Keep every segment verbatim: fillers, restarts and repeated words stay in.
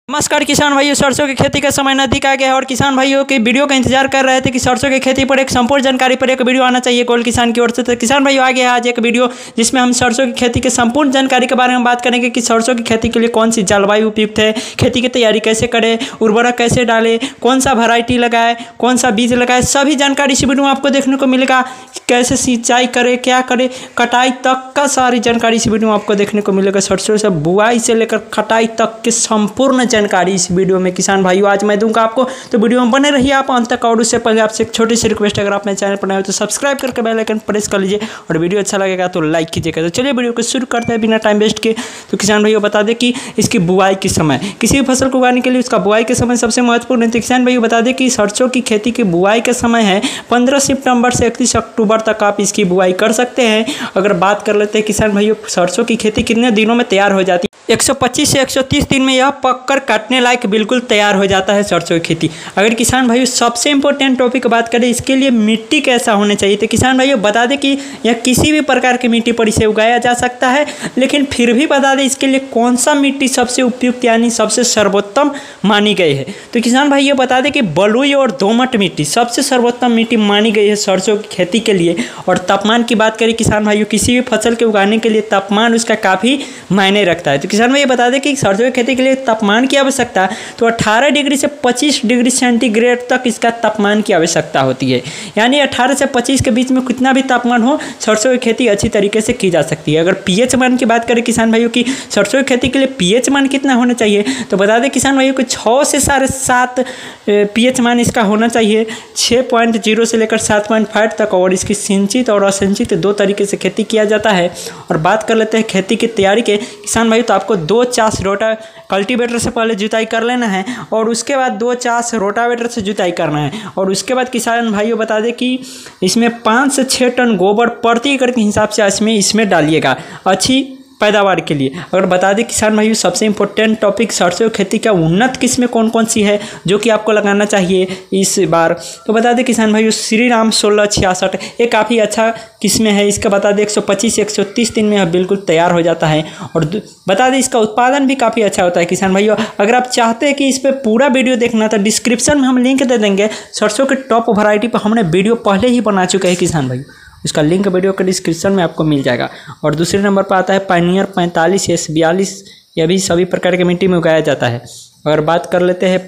नमस्कार किसान भाइयों, सरसों की खेती का समय नजदीक आ गया है और किसान भाइयों की वीडियो का इंतजार कर रहे थे कि सरसों की खेती पर एक संपूर्ण जानकारी पर एक वीडियो आना चाहिए गोल्ड किसान की ओर से। तो किसान भाइयों आ गया आज एक वीडियो जिसमें हम सरसों की खेती के संपूर्ण जानकारी के बारे में बात करेंगे कि सरसों की खेती के लिए कौन सी जलवायु उपयुक्त है, खेती की तैयारी कैसे करें, उर्वरक कैसे डालें, कौन सा वैरायटी लगाए, कौन सा बीज लगाए, सभी जानकारी इस वीडियो में आपको देखने को मिलेगा। कैसे सिंचाई करें, क्या करें, कटाई तक का सारी जानकारी इस वीडियो में आपको देखने को मिलेगा। सरसों से बुआई से लेकर कटाई तक की संपूर्ण जानकारी इस वीडियो में किसान भाइयों आज मैं दूंगा आपको। तो वीडियो में बने रहिए आप अंत तक। और उससे पहले आपसे एक छोटी सी रिक्वेस्ट, अगर आप मेरे चैनल पर नए हो तो सब्सक्राइब करके बेल आइकन प्रेस कर लीजिए और वीडियो अच्छा लगेगा तो लाइक कीजिएगा। तो चलिए वीडियो को शुरू करते हैं बिना टाइम वेस्ट के। तो किसान भाइयों बता दें कि इसकी बुआई के समय, किसी भी फसल को उगाने के लिए उसका बुआई के समय सबसे महत्वपूर्ण है। तो किसान भाइयों बता दें कि सरसों की खेती की बुआई का समय है पंद्रह सितंबर से इकतीस अक्टूबर तक आप इसकी बुआई कर सकते हैं। अगर बात कर लेते हैं किसान भाइयों सरसों की खेती कितने दिनों में तैयार हो जाती है, एक सौ पच्चीस से एक सौ तीस दिन में यह पककर काटने लायक बिल्कुल तैयार हो जाता है सरसों की खेती। अगर किसान भाइयों सबसे इंपॉर्टेंट टॉपिक की बात करें, इसके लिए मिट्टी कैसा होना चाहिए, तो किसान भाइयों बता दें कि यह किसी भी प्रकार की मिट्टी पर इसे उगाया जा सकता है, लेकिन फिर भी बता दें इसके लिए कौन सा मिट्टी सबसे उपयुक्त यानी सबसे सर्वोत्तम मानी गई है। तो किसान भाइयों बता दें कि बलुई और दोमट मिट्टी सबसे सर्वोत्तम मिट्टी मानी गई है सरसों की खेती के लिए। और तापमान की बात करें किसान भाइयों, किसी भी फसल के उगाने के लिए तापमान उसका काफ़ी मायने रखता है। तो किसान भाई बता दें कि सरसों की खेती के लिए तापमान की आवश्यकता तो अठारह डिग्री से पच्चीस डिग्री सेंटीग्रेड तक इसका तापमान की आवश्यकता होती है। यानी अठारह से पच्चीस के बीच में कितना भी तापमान हो सरसों की खेती अच्छी तरीके से की जा सकती है। अगर पीएच मान की बात करें किसान भाइयों की सरसों की खेती के लिए पीएच मान कितना होना चाहिए, तो बता दें किसान भाइयों को छः से साढ़े सात पीएच मान इसका होना चाहिए, छः पॉइंट जीरो से लेकर सात पॉइंट फाइव तक। और इसकी सिंचित और असिंचित दो तरीके से खेती किया जाता है। और बात कर लेते हैं खेती की तैयारी के किसान भाई, तो आपको दो चास रोटा कल्टीवेटर से पहले जुताई कर लेना है और उसके बाद दो चास रोटावेटर से जुताई करना है। और उसके बाद किसान भाइयों बता दें कि इसमें पाँच से छः टन गोबर प्रति एकड़ के हिसाब से इसमें इसमें डालिएगा अच्छी पैदावार के लिए। अगर बता दें किसान भाइयों सबसे इंपॉर्टेंट टॉपिक सरसों खेती का उन्नत किस्में कौन कौन सी है जो कि आपको लगाना चाहिए इस बार, तो बता दें किसान भाइयों श्री राम सोलह छियासठ ये काफ़ी अच्छा किस्में है। इसका बता दें एक सौ पच्चीस से एक सौ तीस दिन में बिल्कुल तैयार हो जाता है। और बता दें इसका उत्पादन भी काफ़ी अच्छा होता है। किसान भाइयों अगर आप चाहते हैं कि इस पर पूरा वीडियो देखना तो डिस्क्रिप्शन में हम लिंक दे देंगे। सरसों के टॉप वैरायटी पर हमने वीडियो पहले ही बना चुके हैं किसान भाई, उसका लिंक वीडियो के डिस्क्रिप्शन में आपको मिल जाएगा। और दूसरे नंबर पर आता है पायनियर पैंतालीस एस बयालीस, यह भी सभी प्रकार के मिट्टी में उगाया जाता है। अगर बात कर लेते हैं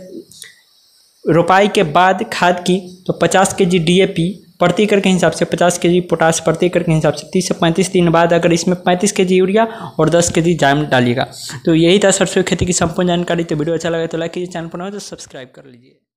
रोपाई के बाद खाद की, तो पचास के जी डी ए पी प्रति एकड़ के हिसाब से, पचास के जी पोटास प्रति एकड़ के हिसाब से, तीस से पैंतीस दिन बाद अगर इसमें पैंतीस के जी यूरिया और दस के जी जाम डालिएगा। तो यही था सरसों खेती की संपूर्ण जानकारी। तो वीडियो अच्छा लगा तो लाइक कीजिए, चैनल पर नए हो तो सब्सक्राइब कर लीजिए।